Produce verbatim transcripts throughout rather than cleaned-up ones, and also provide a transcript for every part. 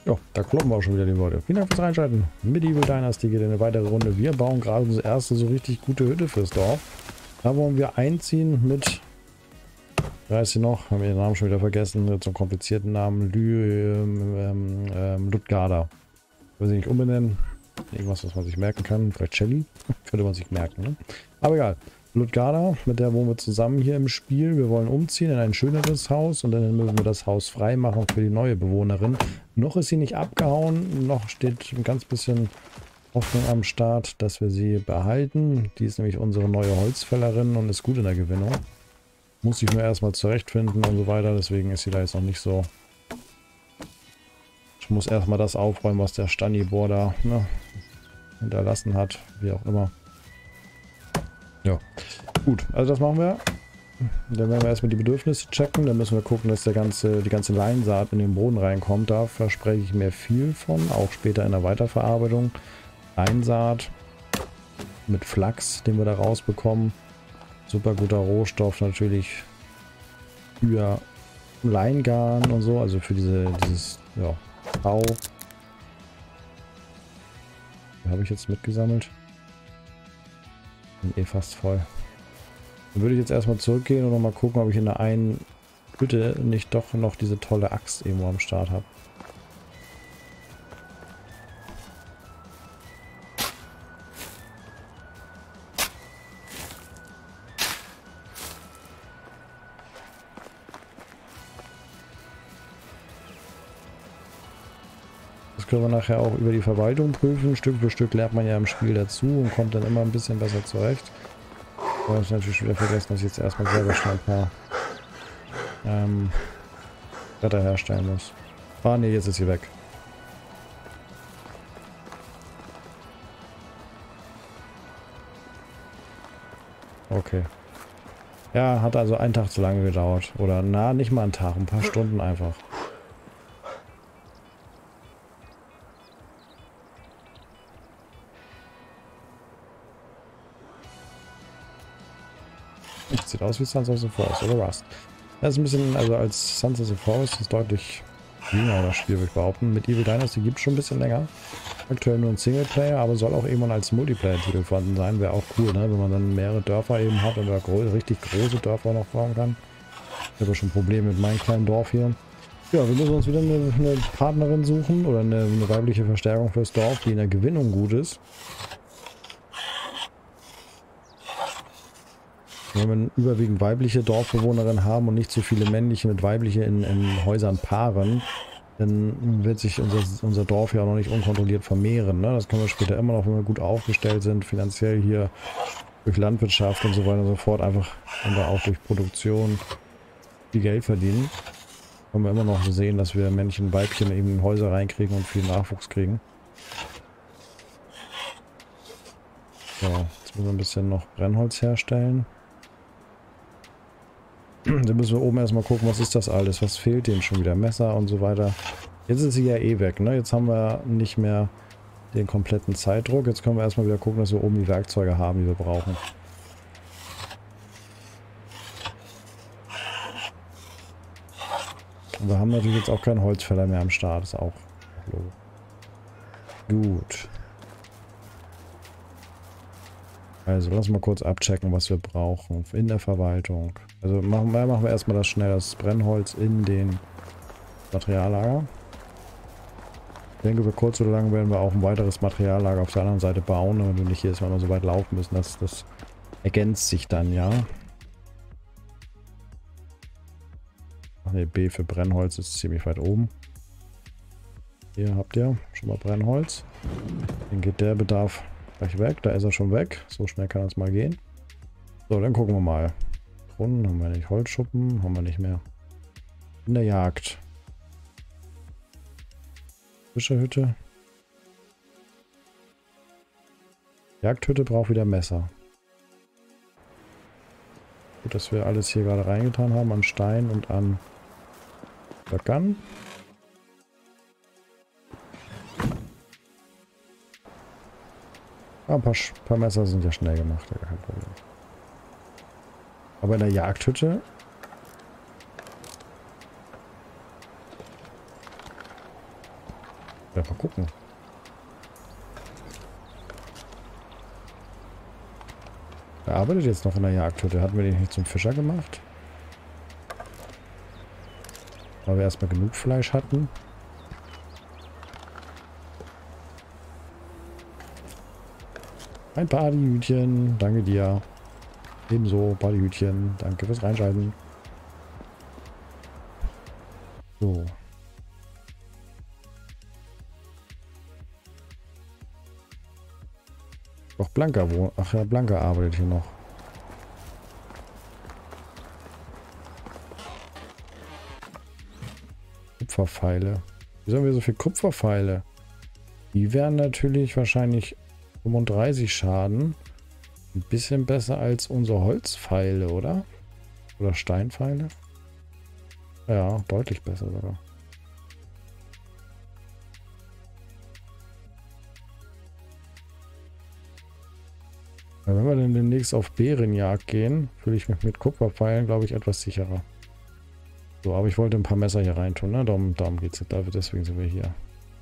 Ja, da kloppen wir auch schon wieder, die Leute. Vielen Dank fürs Reinschalten. Medieval Dynasty geht in eine weitere Runde. Wir bauen gerade unsere erste so richtig gute Hütte fürs Dorf. Da wollen wir einziehen mit, weiß ich noch, haben wir den Namen schon wieder vergessen, mit so einem komplizierten Namen, Lü, ähm, ähm, Ludgarda. Will sie nicht umbenennen. Irgendwas, was man sich merken kann. Vielleicht Shelly. Könnte man sich merken, ne? Aber egal. Ludgarda, mit der wohnen wir zusammen hier im Spiel. Wir wollen umziehen in ein schöneres Haus und dann müssen wir das Haus frei machen für die neue Bewohnerin. Noch ist sie nicht abgehauen, noch steht ein ganz bisschen Hoffnung am Start, dass wir sie behalten. Die ist nämlich unsere neue Holzfällerin und ist gut in der Gewinnung. Muss ich mir erstmal zurechtfinden und so weiter, deswegen ist sie da jetzt noch nicht so. Ich muss erstmal das aufräumen, was der Stannibor da ne, hinterlassen hat, wie auch immer. Ja, gut, also das machen wir. Dann werden wir erstmal die Bedürfnisse checken. Dann müssen wir gucken, dass der ganze, die ganze Leinsaat in den Boden reinkommt. Da verspreche ich mir viel von, auch später in der Weiterverarbeitung. Leinsaat mit Flachs, den wir da rausbekommen. Super guter Rohstoff natürlich für Leingarn und so, also für diese, dieses, ja, Tau. Habe ich jetzt mitgesammelt? Bin eh fast voll. Dann würde ich jetzt erstmal zurückgehen und nochmal gucken, ob ich in der einen Hütte nicht doch noch diese tolle Axt irgendwo am Start habe. Das können wir nachher auch über die Verwaltung prüfen. Stück für Stück lernt man ja im Spiel dazu und kommt dann immer ein bisschen besser zurecht. Aber ich natürlich wieder vergessen, dass ich jetzt erstmal selber schnell ein paar ähm, Bretter herstellen muss. Ah ne, jetzt ist sie weg. Okay. Ja, hat also einen Tag zu lange gedauert. Oder na, nicht mal einen Tag, ein paar Stunden einfach. Sieht aus wie Sons of the Forest oder Rust. Das ist ein bisschen, also als Sons of the Forest ist deutlich jünger das Spiel, würde ich behaupten. Mit Evil Dynasty gibt es schon ein bisschen länger. Aktuell nur ein Singleplayer, aber soll auch irgendwann als Multiplayer-Titel vorhanden sein. Wäre auch cool, ne? Wenn man dann mehrere Dörfer eben hat oder gro richtig große Dörfer noch bauen kann. Ich habe schon Probleme mit meinem kleinen Dorf hier. Ja, wir müssen uns wieder eine, eine Partnerin suchen oder eine, eine weibliche Verstärkung fürs Dorf, die in der Gewinnung gut ist. Wenn wir überwiegend weibliche Dorfbewohnerinnen haben und nicht zu viele männliche mit weibliche in, in Häusern paaren, dann wird sich unser, unser Dorf ja auch noch nicht unkontrolliert vermehren. Ne? Das können wir später immer noch, wenn wir gut aufgestellt sind, finanziell hier durch Landwirtschaft und so weiter und so fort, einfach und auch durch Produktion viel Geld verdienen. Können wir immer noch sehen, dass wir Männchen und Weibchen eben in Häuser reinkriegen und viel Nachwuchs kriegen. So, jetzt müssen wir ein bisschen noch Brennholz herstellen. Dann müssen wir oben erstmal gucken, was ist das alles, was fehlt denen schon wieder, Messer und so weiter. Jetzt ist sie ja eh weg, ne? Jetzt haben wir nicht mehr den kompletten Zeitdruck. Jetzt können wir erstmal wieder gucken, dass wir oben die Werkzeuge haben, die wir brauchen. Und wir haben natürlich jetzt auch keinen Holzfäller mehr am Start, ist auch logisch. Gut. Also lass mal kurz abchecken, was wir brauchen in der Verwaltung. Also machen wir, machen wir erstmal das schnell, das Brennholz in den Materiallager. Ich denke, über kurz oder lang werden wir auch ein weiteres Materiallager auf der anderen Seite bauen, damit wir nicht jedes Mal so weit laufen müssen. Das, das ergänzt sich dann, ja. Ach ne, B für Brennholz ist ziemlich weit oben. Hier habt ihr schon mal Brennholz. Dann geht der Bedarf gleich weg. Da ist er schon weg. So schnell kann es mal gehen. So, dann gucken wir mal. Brunnen haben wir nicht. Holzschuppen haben wir nicht mehr. In der Jagd. Fischerhütte. Jagdhütte braucht wieder Messer. Gut, dass wir alles hier gerade reingetan haben an Stein und an Böckern. Ah, ein paar, paar Messer sind ja schnell gemacht, ja, kein Problem. Aber in der Jagdhütte Ja, mal gucken. Er arbeitet jetzt noch in der Jagdhütte. Hatten wir den nicht zum Fischer gemacht? Weil wir erstmal genug Fleisch hatten. Ein Partyhütchen. Danke dir. Ebenso, Partyhütchen. Danke fürs Reinschalten. So. Doch Blanca wo? Ach ja, Blanca arbeitet hier noch. Kupferpfeile. Wieso haben wir so viel Kupferpfeile? Die wären natürlich wahrscheinlich fünfunddreißig Schaden. Ein bisschen besser als unsere Holzpfeile, oder? Oder Steinpfeile? Ja, deutlich besser sogar. Ja, wenn wir dann demnächst auf Bärenjagd gehen, fühle ich mich mit Kupferpfeilen, glaube ich, etwas sicherer. So, aber ich wollte ein paar Messer hier reintun, ne? Darum, darum geht es. Deswegen sind wir hier.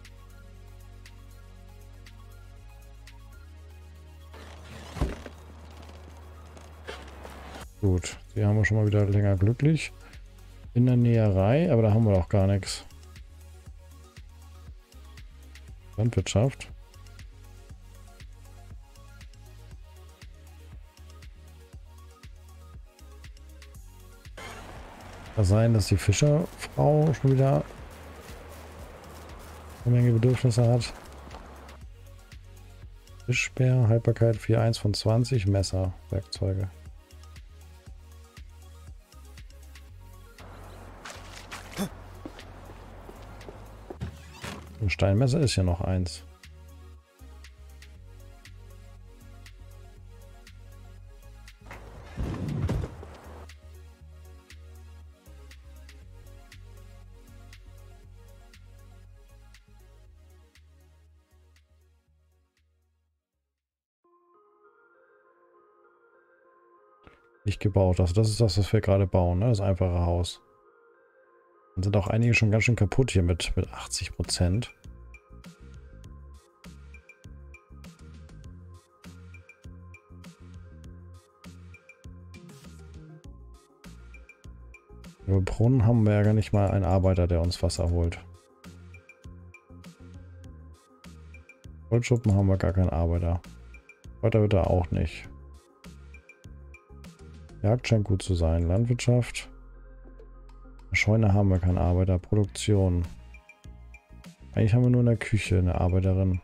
Gut, hier haben wir schon mal wieder länger glücklich. In der Näherei, aber da haben wir doch gar nichts. Landwirtschaft. Kann sein, dass die Fischerfrau schon wieder eine Menge Bedürfnisse hat. Fischbär, Haltbarkeit vier Komma eins von zwanzig, Messer, Werkzeuge. Ein Steinmesser ist ja noch eins. Nicht gebaut. Also das ist das, was wir gerade bauen, ne? Das einfache Haus. Dann sind auch einige schon ganz schön kaputt hier mit, mit achtzig Prozent. Über Brunnen haben wir ja gar nicht mal einen Arbeiter, der uns Wasser holt. Holzschuppen haben wir gar keinen Arbeiter. Weiter wird er auch nicht. Jagd scheint gut zu sein. Landwirtschaft. Scheune haben wir keinen Arbeiter. Produktion. Eigentlich haben wir nur in der Küche eine Arbeiterin.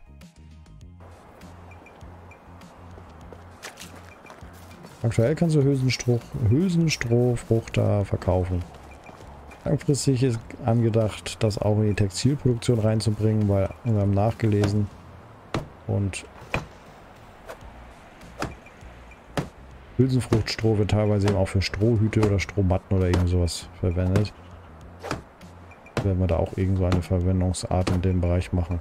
Aktuell kannst du Hülsenstroh, Hülsenstrohfrucht da verkaufen. Langfristig ist angedacht, das auch in die Textilproduktion reinzubringen, weil wir haben nachgelesen und Hülsenfruchtstroh wird teilweise eben auch für Strohhüte oder Strohmatten oder irgend sowas verwendet. Werden wir da auch irgend so eine Verwendungsart in dem Bereich machen.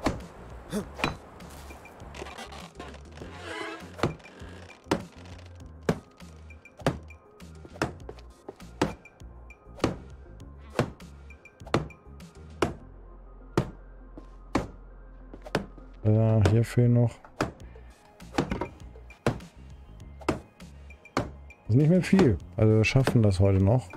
Äh, hier fehlen noch. Das ist nicht mehr viel. Also wir schaffen das heute noch.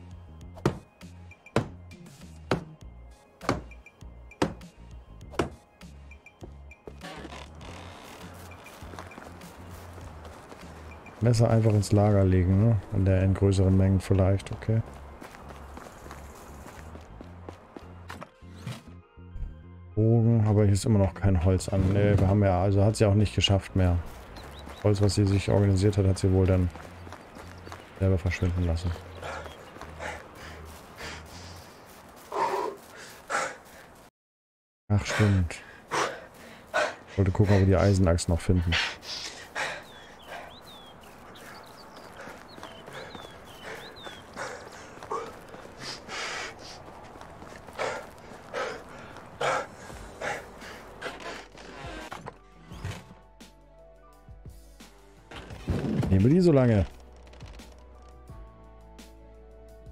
Messer einfach ins Lager legen, ne? In der in größeren Mengen vielleicht, okay. Bogen, aber hier ist immer noch kein Holz an. Ne, wir haben ja, also hat sie auch nicht geschafft mehr. Holz, was sie sich organisiert hat, hat sie wohl dann selber verschwinden lassen. Ach, stimmt. Ich wollte gucken, ob wir die Eisenachs noch finden. Nehmen wir die so lange.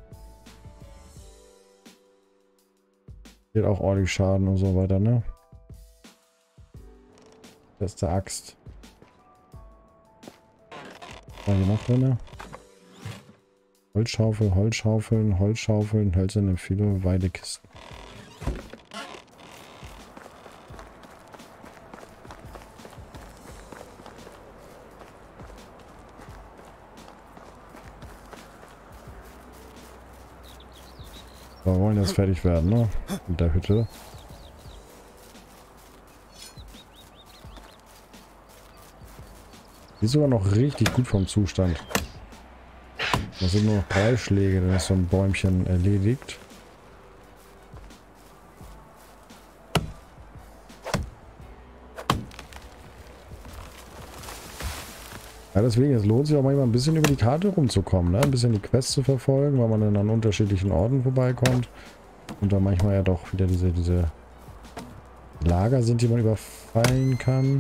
Geht auch ordentlich Schaden und so weiter, ne? Beste Axt. Was haben wir noch drin? Holzschaufel, Holzschaufeln, Holzschaufeln, hölzerne Filo, Weidekisten. Wir wollen jetzt fertig werden, ne? Mit der Hütte. Die ist sogar noch richtig gut vom Zustand. Das sind nur noch drei Schläge, dann ist so ein Bäumchen erledigt. Ja, deswegen, es lohnt sich auch manchmal ein bisschen über die Karte rumzukommen, ne? Ein bisschen die Quests zu verfolgen, weil man dann an unterschiedlichen Orten vorbeikommt. Und da manchmal ja doch wieder diese, diese Lager sind, die man überfallen kann.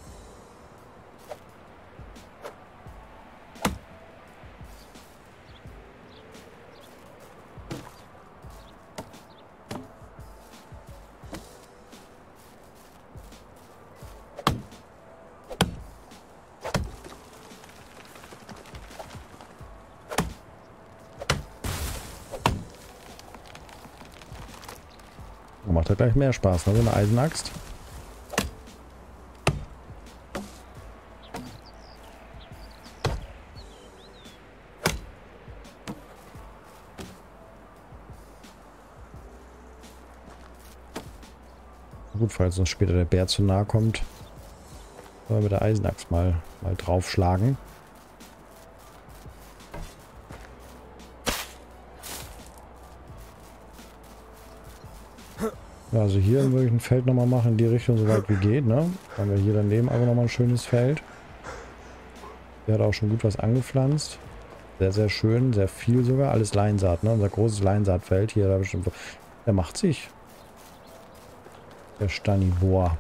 Macht ja gleich mehr Spaß, ne? So eine Eisenaxt. Gut, falls uns später der Bär zu nahe kommt, können wir mit der Eisenaxt mal, mal draufschlagen. Ja, also hier würde ich ein Feld nochmal machen, in die Richtung, so weit wie geht, ne? Dann haben wir hier daneben aber nochmal ein schönes Feld. Der hat auch schon gut was angepflanzt. Sehr, sehr schön, sehr viel sogar. Alles Leinsaat, ne? Unser großes Leinsaatfeld hier, da bestimmt. Der macht sich. Der Stanibor.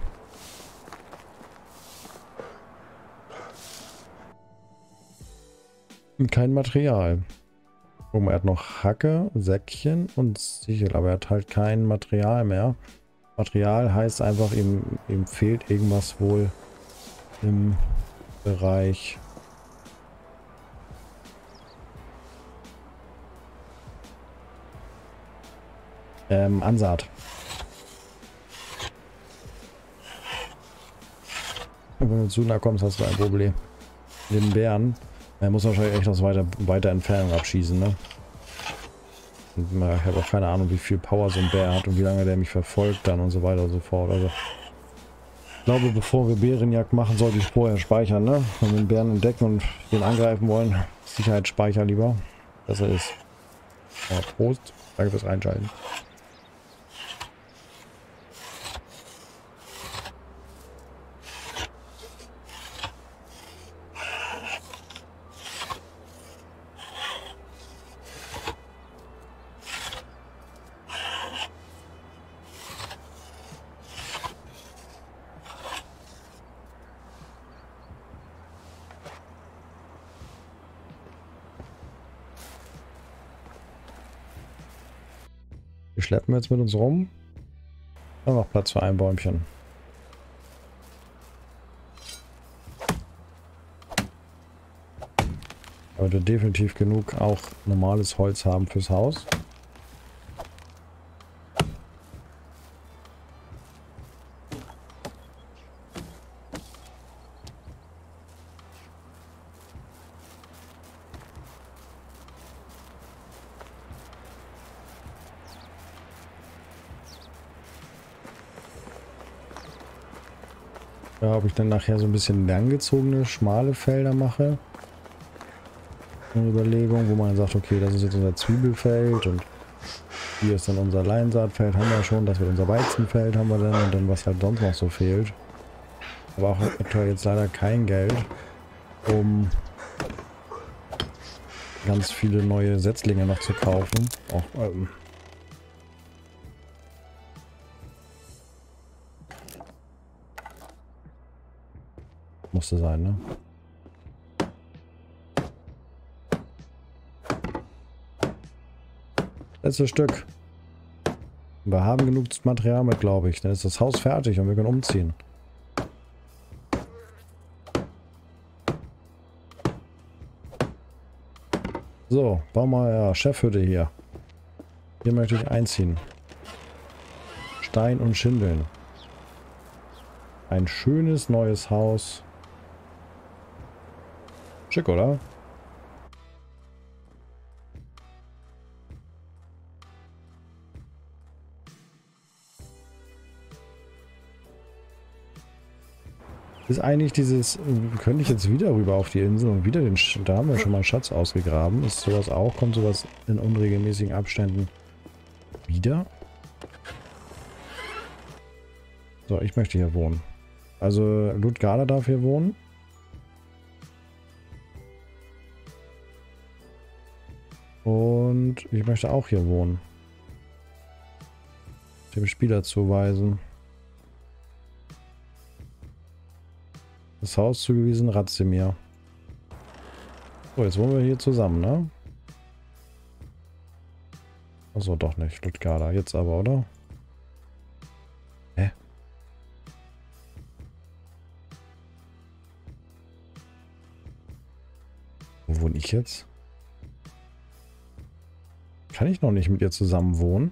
Und kein Material. Oh, er hat noch Hacke, Säckchen und Sichel, aber er hat halt kein Material mehr. Material heißt einfach, ihm, ihm fehlt irgendwas wohl im Bereich ähm, Ansaat. Und wenn du zu nah kommst, hast du ein Problem. Den Bären. Er muss wahrscheinlich echt aus weiter, weiter Entfernung abschießen, ne? Und ich habe auch keine Ahnung, wie viel Power so ein Bär hat und wie lange der mich verfolgt dann und so weiter und so fort. Also ich glaube, bevor wir Bärenjagd machen, sollte ich vorher speichern, ne? Wenn wir den Bären entdecken und den angreifen wollen, Sicherheitsspeicher lieber. Besser ist. Ja, Prost. Danke fürs Einschalten. Die schleppen wir jetzt mit uns rum. Dann noch Platz für ein Bäumchen. Aber wir definitiv genug auch normales Holz haben fürs Haus. Ja, ob ich dann nachher so ein bisschen langgezogene, schmale Felder mache. Eine Überlegung, wo man sagt, okay, das ist jetzt unser Zwiebelfeld und hier ist dann unser Leinsaatfeld, haben wir schon, das wird unser Weizenfeld, haben wir dann und dann was halt sonst noch so fehlt. Aber auch aktuell jetzt leider kein Geld, um ganz viele neue Setzlinge noch zu kaufen. Auch, ähm, musste sein, ne? Letztes Stück. Wir haben genug Material mit, glaube ich. Dann ist das Haus fertig und wir können umziehen. So, bau mal ja, Chefhütte hier. Hier möchte ich einziehen. Stein und Schindeln. Ein schönes neues Haus. Schick, oder? Ist eigentlich dieses, könnte ich jetzt wieder rüber auf die Insel und wieder den, Sch da haben wir schon mal einen Schatz ausgegraben. Ist sowas auch, kommt sowas in unregelmäßigen Abständen wieder? So, ich möchte hier wohnen. Also Ludgarda darf hier wohnen. Und ich möchte auch hier wohnen. Dem Spieler zuweisen. Das Haus zugewiesen, Razimir. So, jetzt wohnen wir hier zusammen, ne? Achso, doch nicht. Ludgarda. Jetzt aber, oder? Hä? Wo wohne ich jetzt? Kann ich noch nicht mit ihr zusammen wohnen?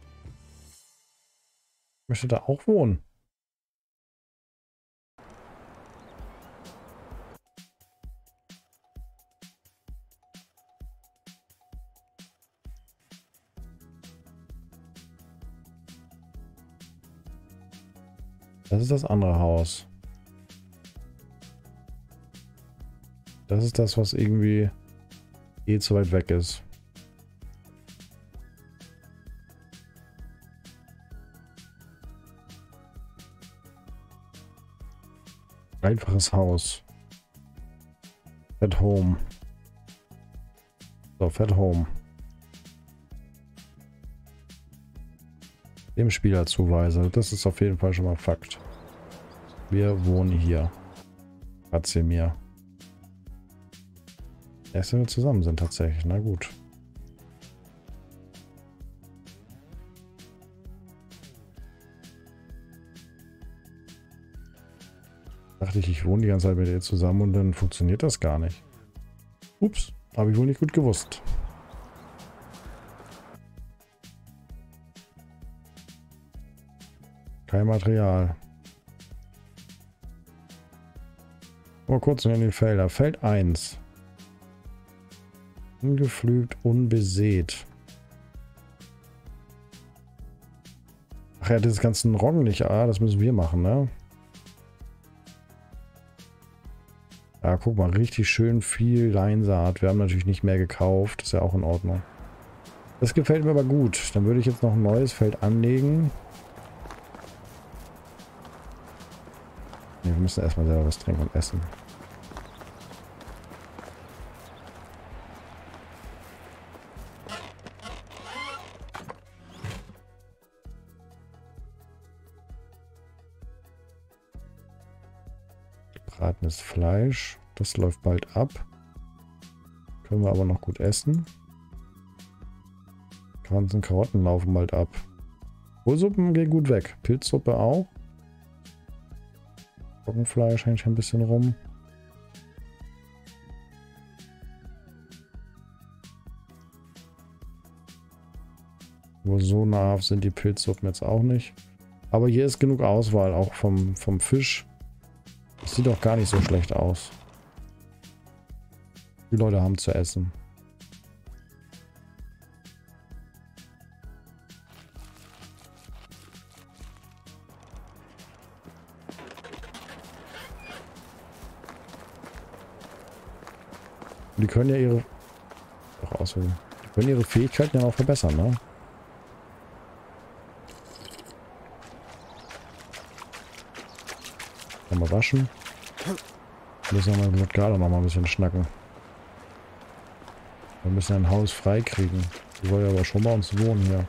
Ich möchte da auch wohnen. Das ist das andere Haus. Das ist das, was irgendwie eh zu weit weg ist. Einfaches Haus. At Home. So, Fat Home. Dem Spieler zuweise. Das ist auf jeden Fall schon mal Fakt. Wir wohnen hier. Razimir. Erst wenn wir zusammen sind tatsächlich. Na gut. Dachte ich, ich wohne die ganze Zeit mit ihr zusammen und dann funktioniert das gar nicht. Ups, habe ich wohl nicht gut gewusst. Kein Material. Mal kurz in die Felder. Feld eins. Ungepflügt, unbesät. Ach ja, das ganzen Roggen nicht. Ah, das müssen wir machen, ne? Ja, guck mal, richtig schön viel Leinsaat. Wir haben natürlich nicht mehr gekauft. Ist ja auch in Ordnung. Das gefällt mir aber gut. Dann würde ich jetzt noch ein neues Feld anlegen. Ne, wir müssen erstmal selber was trinken und essen. Gebratenes Fleisch. Das läuft bald ab. Können wir aber noch gut essen. Ganzen Karotten laufen bald ab. Kohlsuppen gehen gut weg. Pilzsuppe auch. Trockenfleisch hängt ein bisschen rum. Wo so nah sind die Pilzsuppen jetzt auch nicht. Aber hier ist genug Auswahl, auch vom, vom Fisch. Das sieht doch gar nicht so schlecht aus. Die Leute haben zu essen. Die können ja ihre... Doch, auswählen. Die können ihre Fähigkeiten ja auch verbessern, ne? Mal waschen. Müssen wir mit gerade noch mal ein bisschen schnacken. Wir müssen ein Haus freikriegen. Die wollen ja aber schon bei uns wohnen hier.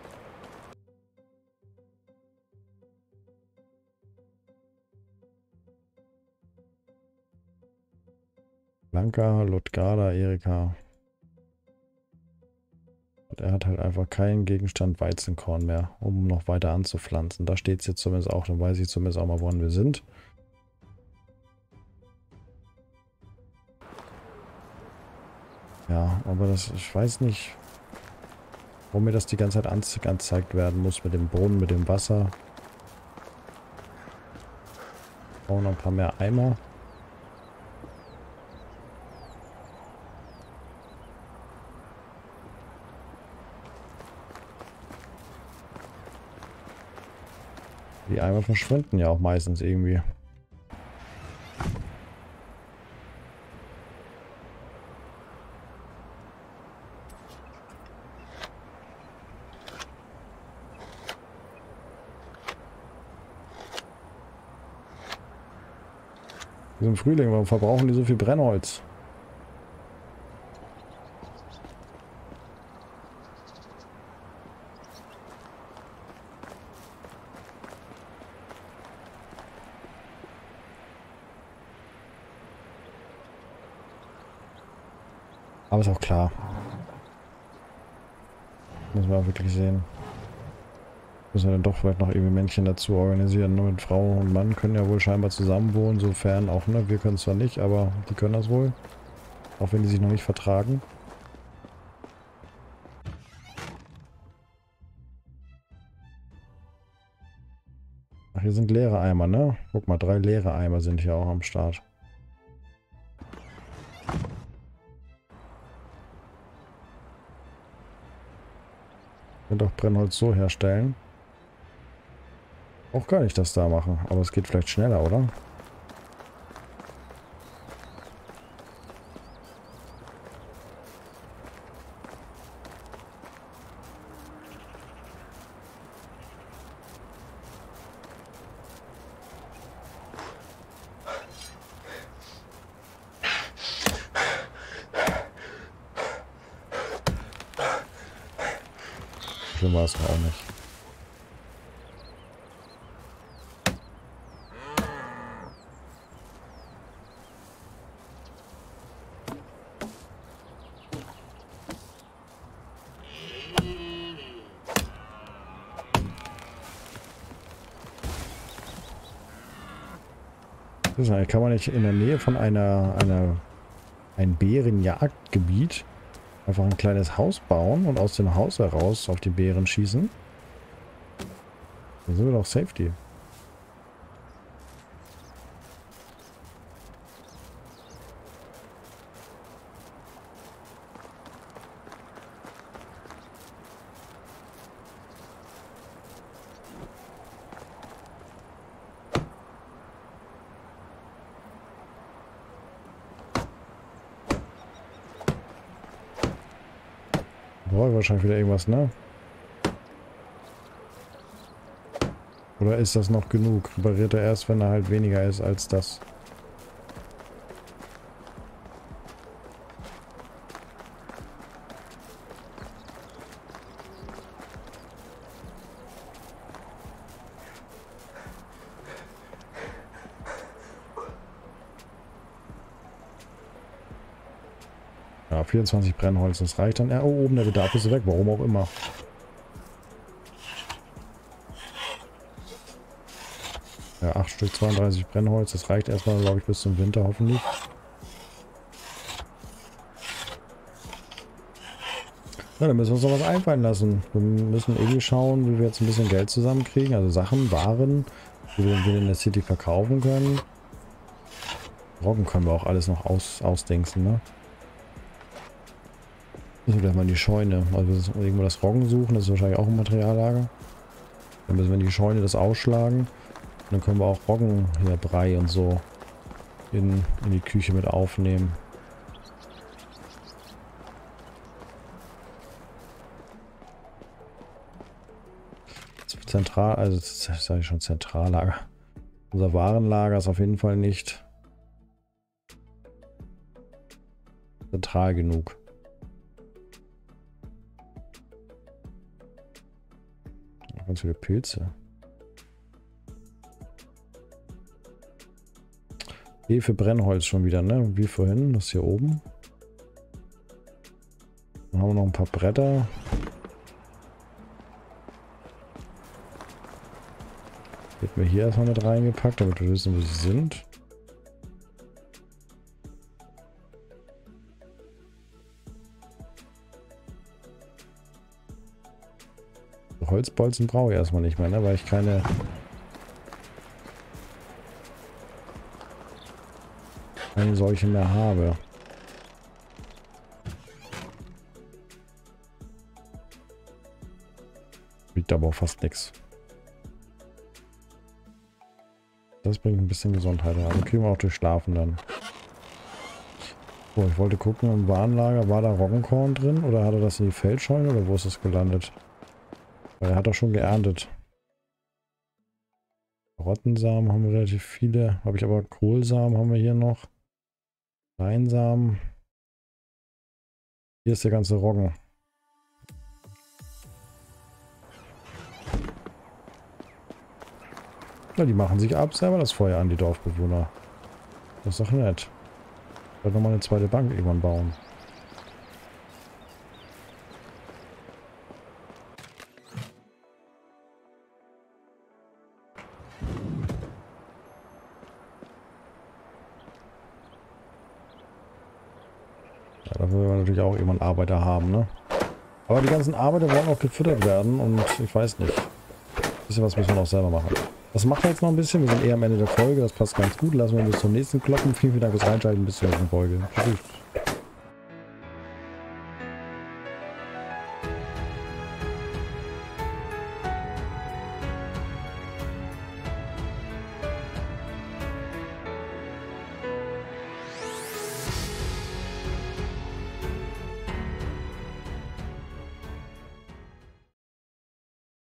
Blanka, Ludgarda, Erika. Und er hat halt einfach keinen Gegenstand Weizenkorn mehr, um noch weiter anzupflanzen. Da steht es jetzt zumindest auch. Dann weiß ich zumindest auch mal, woran wir sind. Ja, aber das, ich weiß nicht, warum mir das die ganze Zeit anze angezeigt werden muss mit dem Brunnen, mit dem Wasser. Brauchen noch ein paar mehr Eimer. Die Eimer verschwinden ja auch meistens irgendwie. Wir sind im Frühling, warum verbrauchen die so viel Brennholz? Aber ist auch klar. Muss man wirklich sehen. Müssen wir dann doch vielleicht noch irgendwie Männchen dazu organisieren. Nur mit Frau und Mann können ja wohl scheinbar zusammen wohnen, sofern auch, ne? Wir können es zwar nicht, aber die können das wohl. Auch wenn die sich noch nicht vertragen. Ach, hier sind leere Eimer, ne? Guck mal, drei leere Eimer sind hier auch am Start. Können doch Brennholz so herstellen. Auch gar nicht das da machen, aber es geht vielleicht schneller, oder? Schlimm war es auch nicht. Kann man nicht in der Nähe von einer, einer ein Bärenjagdgebiet einfach ein kleines Haus bauen und aus dem Haus heraus auf die Bären schießen? Dann sind wir doch Safety. Boah, wahrscheinlich wieder irgendwas, ne? Oder ist das noch genug? Repariert er erst, wenn er halt weniger ist als das? Ja, vierundzwanzig Brennholz, das reicht dann. Ja, oh, oben der Bedarf ist weg, warum auch immer. Ja, acht Stück, zweiunddreißig Brennholz, das reicht erstmal, glaube ich, bis zum Winter hoffentlich. Ja, dann müssen wir uns noch was einfallen lassen. Wir müssen irgendwie schauen, wie wir jetzt ein bisschen Geld zusammenkriegen, also Sachen, Waren, die wir in der City verkaufen können. Roggen können wir auch alles noch aus, ausdenken, ne? Müssen wir gleich mal in die Scheune. Also wir müssen irgendwo das Roggen suchen, das ist wahrscheinlich auch ein Materiallager. Dann müssen wir in die Scheune das ausschlagen. Und dann können wir auch Roggen, hier Brei und so, in, in die Küche mit aufnehmen. Zentral, also das sage ich schon, Zentrallager. Unser Warenlager ist auf jeden Fall nicht zentral genug. Ganz viele Pilze. Hefe, Brennholz schon wieder, ne? Wie vorhin, das hier oben. Dann haben wir noch ein paar Bretter. Hätten wir hier erstmal mit reingepackt, damit wir wissen, wo sie sind. Holzbolzen brauche ich erstmal nicht mehr, ne? Weil ich keine... keine solche mehr habe. Bringt aber auch fast nichts. Das bringt ein bisschen Gesundheit. Also kriegen wir auch durch Schlafen dann. So, ich wollte gucken, im Warenlager, war da Roggenkorn drin? Oder hat er das in die Feldscheune? Oder wo ist das gelandet? Weil er hat doch schon geerntet. Karottensamen haben wir relativ viele. Habe ich aber Kohlsamen haben wir hier noch. Leinsamen. Hier ist der ganze Roggen. Ja, die machen sich ab selber das Feuer an, die Dorfbewohner. Das ist doch nett. Ich werde nochmal eine zweite Bank irgendwann bauen. Ja, da wollen wir natürlich auch irgendwann Arbeiter haben, ne? Aber die ganzen Arbeiter wollen auch gefüttert werden und ich weiß nicht. Ein bisschen was müssen wir noch selber machen. Das macht jetzt noch ein bisschen. Wir sind eher am Ende der Folge. Das passt ganz gut. Lassen wir bis zum nächsten kloppen. Vielen, vielen Dank fürs Reinschalten. Bis zur nächsten Folge. Tschüss.